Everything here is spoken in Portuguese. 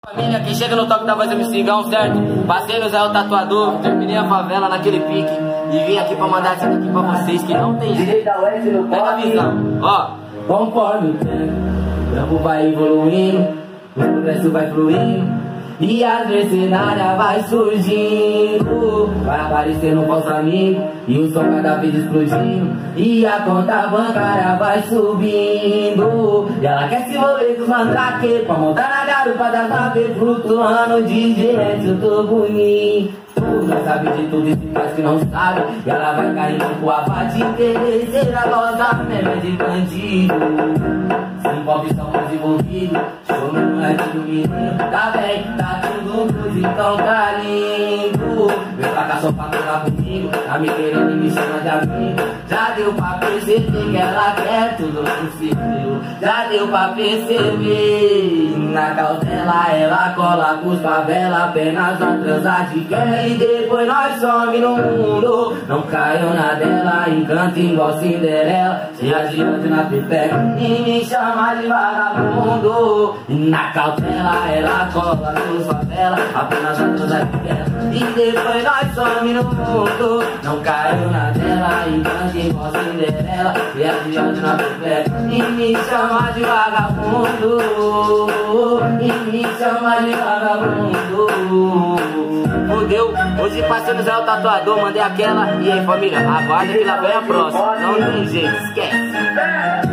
Família, quem chega no toque da voz MC, certo? Parceiro Zé o Tatuador, terminei a favela naquele pique e vim aqui pra mandar isso aqui pra vocês que não tem jeito. Pega a visão, ó. Conforme o tempo, o campo vai evoluindo, o progresso vai fluindo e as mercenárias vai surgindo. Vai aparecendo um falso amigo e o som cada vez explodindo e a conta bancária vai subindo. E ela quer se envolver com os mandrake pra montar na garupa das naves, flutuando de gente, eu tô bonito. Já sabe de tudo e se faz que não sabe. E ela vai caindo com a parte interesseira, gosta mesmo de bandido. Se envolve, somos envolvidos. Show no moleque do menino. Tá bem, tá tudo cruz, então tá lindo. Meu fracasso pra falar comigo, tá me querendo e me chama de amigo. Já deu pra perceber que ela quer tudo possível. Já deu pra perceber. Na cautela ela cola com os favela, apenas a transar de quer. E depois nós some no mundo. Não caiu na dela, encanta igual Cinderela, cheia de ódio na pipeca e me chama de vagabundo. E na cautela ela cola com os favela, apenas a transar de quer. E depois nós some no mundo. Não caiu na dela, encanta igual Cinderela, cheia de ódio na pipeca e me chama de vagabundo. E me chama de vagabundo. Fudeu, hoje parceiro Zé o Tatuador, mandei aquela. E aí família, aguarda que lá vem a próxima. Não tem jeito, esquece.